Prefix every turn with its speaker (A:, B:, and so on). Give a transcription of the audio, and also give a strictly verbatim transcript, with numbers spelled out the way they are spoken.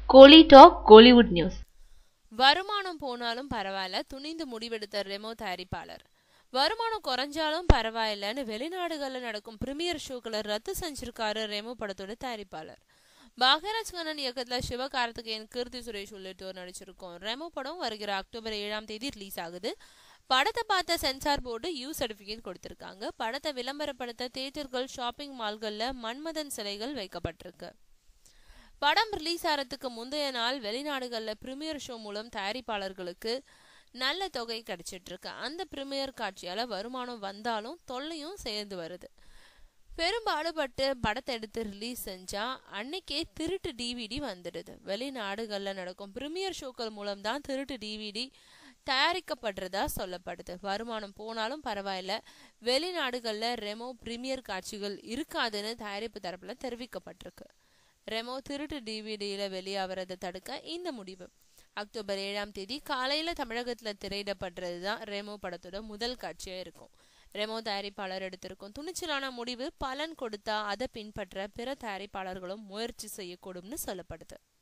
A: கோலி talk Kollywood news.
B: வருமானம் போனாலும் பரவாயில்ல, துணிந்து முடிவெடுத்த ரெமோ தயாரிப்பாளர். வருமானம் குறைஞ்சாலும் பரவாயில்லன்னு வெளிநாடுகளில் நடக்கும் பிரீமியர் ஷோக்களை ரத்து செஞ்சிருக்காரு ரெமோ படத்தோட தயாரிப்பாளர். பாக்யராஜ் கண்ணன் இயக்கத்துல சிவகார்த்திகேயன், கீர்த்தி சுரேஷ் உள்ளிட்டோர் நடிச்சிருக்கோம். ரெமோ படம் வருகிற அக்டோபர் ஏழாம் தேதி ரிலீஸ் ஆகுது. படத்தை பார்த்த சென்சார் போர்டு யூ சர்டிபிகேட் கொடுத்திருக்காங்க. படத்தை விளம்பரப்படுத்த தியேட்டர்கள், ஷாப்பிங் மால்கள்ல மன்மதன் சிலைகள் வைக்கப்பட்டிருக்கு. படம் ரிலீஸ் ஆகிறதுக்கு முந்தைய நாள் வெளிநாடுகள்ல பிரீமியர் ஷோ மூலம் தயாரிப்பாளர்களுக்கு நல்ல தொகை கிடைச்சிட்டு இருக்கு. அந்த பிரீமியர் காட்சியால வருமானம் வந்தாலும் தொல்லையும் சேர்ந்து வருது. பெரும்பாடுபட்டு படத்தை எடுத்து ரிலீஸ் செஞ்சா அன்னைக்கே திருட்டு டிவிடி வந்துடுது. வெளிநாடுகள்ல நடக்கும் பிரீமியர் ஷோக்கள் மூலம் தான் திருட்டு டிவிடி தயாரிக்கப்படுறதா சொல்லப்படுது. வருமானம் போனாலும் பரவாயில்ல, வெளிநாடுகள்ல ரெமோ பிரீமியர் காட்சிகள் இருக்காதுன்னு தயாரிப்பு தரப்புல தெரிவிக்கப்பட்டிருக்கு. ரெமோ திருட்டு டிவிடியில வெளியாகிறத தடுக்க இந்த முடிவு. அக்டோபர் ஏழாம் தேதி காலையில தமிழகத்துல திரையிடப்படுறதுதான் ரெமோ படத்தோட முதல் காட்சியா இருக்கும். ரெமோ தயாரிப்பாளர் எடுத்திருக்கும் துணிச்சலான முடிவு பலன் கொடுத்தா அதை பின்பற்ற பிற தயாரிப்பாளர்களும் முயற்சி செய்யக்கூடும்னு சொல்லப்படுது.